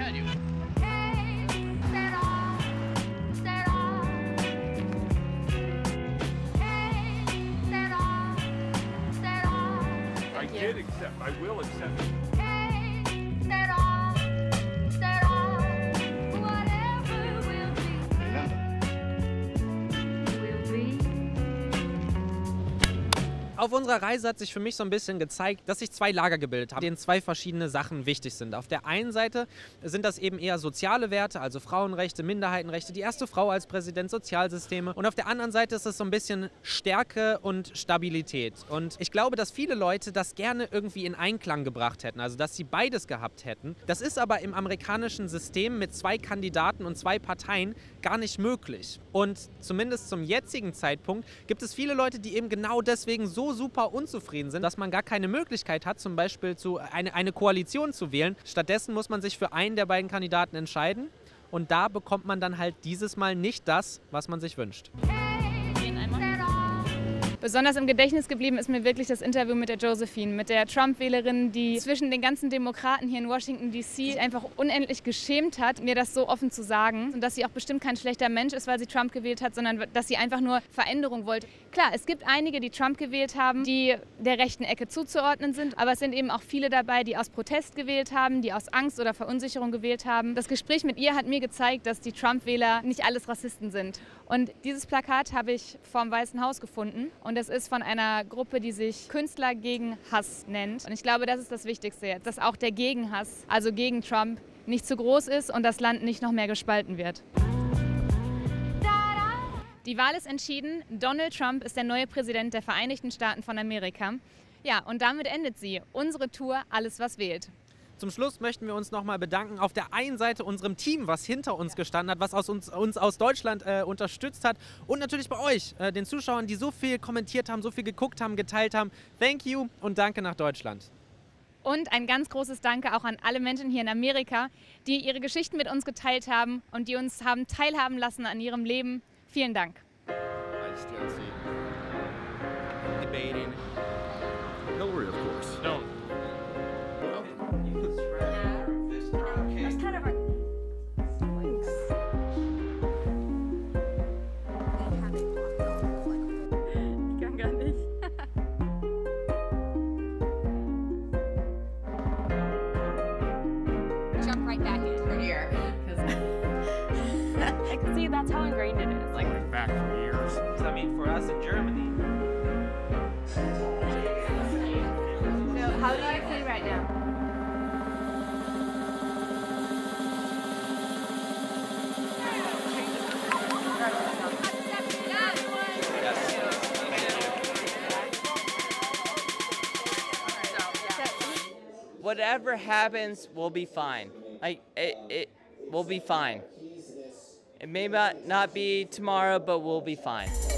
tell you. I did accept. I will accept. Auf unserer Reise hat sich für mich so ein bisschen gezeigt, dass sich zwei Lager gebildet haben, denen zwei verschiedene Sachen wichtig sind. Auf der einen Seite sind das eben eher soziale Werte, also Frauenrechte, Minderheitenrechte, die erste Frau als Präsident, Sozialsysteme. Und auf der anderen Seite ist es so ein bisschen Stärke und Stabilität. Und ich glaube, dass viele Leute das gerne irgendwie in Einklang gebracht hätten, also dass sie beides gehabt hätten. Das ist aber im amerikanischen System mit zwei Kandidaten und zwei Parteien gar nicht möglich. Und zumindest zum jetzigen Zeitpunkt gibt es viele Leute, die eben genau deswegen so super unzufrieden sind, dass man gar keine Möglichkeit hat, zum Beispiel eine Koalition zu wählen. Stattdessen muss man sich für einen der beiden Kandidaten entscheiden und da bekommt man dann halt dieses Mal nicht das, was man sich wünscht. Besonders im Gedächtnis geblieben ist mir wirklich das Interview mit der Josephine, mit der Trump-Wählerin, die zwischen den ganzen Demokraten hier in Washington D.C. einfach unendlich geschämt hat, mir das so offen zu sagen. Und dass sie auch bestimmt kein schlechter Mensch ist, weil sie Trump gewählt hat, sondern dass sie einfach nur Veränderung wollte. Klar, es gibt einige, die Trump gewählt haben, die der rechten Ecke zuzuordnen sind, aber es sind eben auch viele dabei, die aus Protest gewählt haben, die aus Angst oder Verunsicherung gewählt haben. Das Gespräch mit ihr hat mir gezeigt, dass die Trump-Wähler nicht alles Rassisten sind. Und dieses Plakat habe ich vorm Weißen Haus gefunden. Und es ist von einer Gruppe, die sich Künstler gegen Hass nennt. Und ich glaube, das ist das Wichtigste jetzt, dass auch der Gegenhass, also gegen Trump, nicht zu groß ist und das Land nicht noch mehr gespalten wird. Die Wahl ist entschieden. Donald Trump ist der neue Präsident der Vereinigten Staaten von Amerika. Ja, und damit endet sie. Unsere Tour Alles, was wählt. Zum Schluss möchten wir uns nochmal bedanken auf der einen Seite unserem Team, was hinter uns gestanden hat, was uns aus Deutschland unterstützt hat und natürlich bei euch, den Zuschauern, die so viel kommentiert haben, so viel geguckt haben, geteilt haben. Thank you und danke nach Deutschland. Und ein ganz großes Danke auch an alle Menschen hier in Amerika, die ihre Geschichten mit uns geteilt haben und die uns haben teilhaben lassen an ihrem Leben. Vielen Dank. I still see. Debating. Hillary, of course. No. Jump right back in here. I can see that's how ingrained it is. Like Back for years. I mean, for us in Germany. So how do you feel right now? Whatever happens, we'll be fine. Like it will be fine. It may not be tomorrow, but we'll be fine.